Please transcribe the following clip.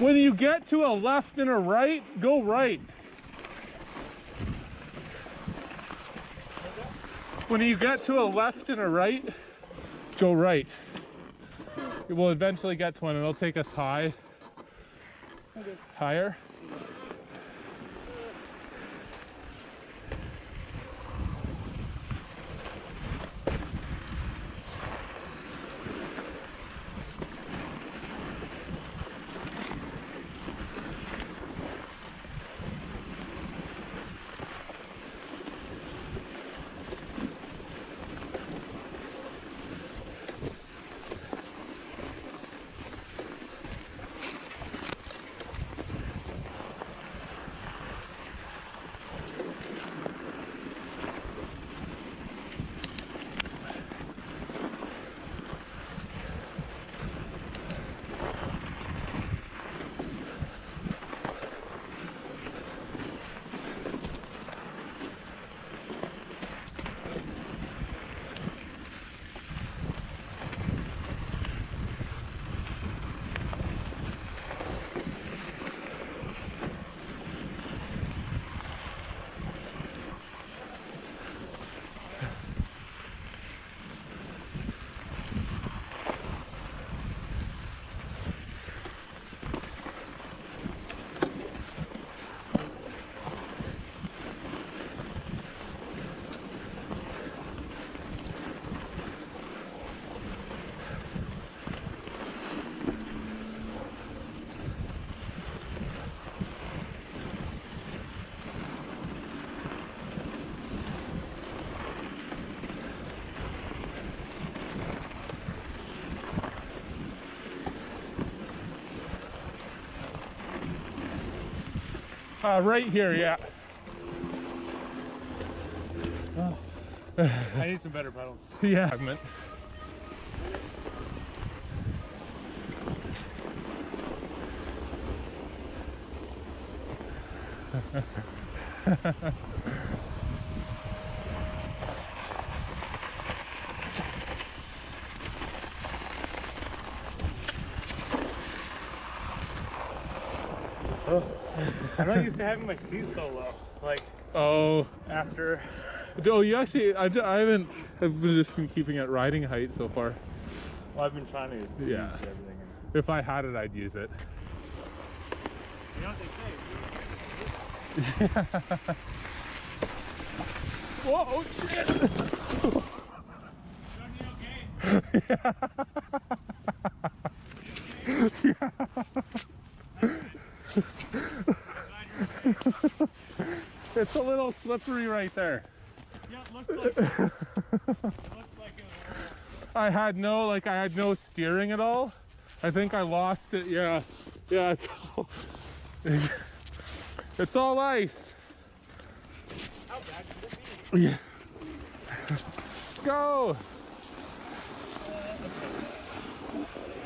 When you get to a left and a right, go right. When you get to a left and a right, go right. We'll eventually get to one. It'll take us higher. Right here, yeah. Oh. I need some better pedals. Yeah. I'm not used to having my seat so low. Like, after. Oh, you actually, I haven't, I've just been keeping it riding height so far. Well, I've been trying to use everything. If I had it, I'd use it. You know what they say? Whoa, oh shit! Yeah. It's a little slippery right there. Yeah, it looks like it. I had no steering at all. I think I lost it. Yeah, it's all ice. How bad could it be? Yeah. Go.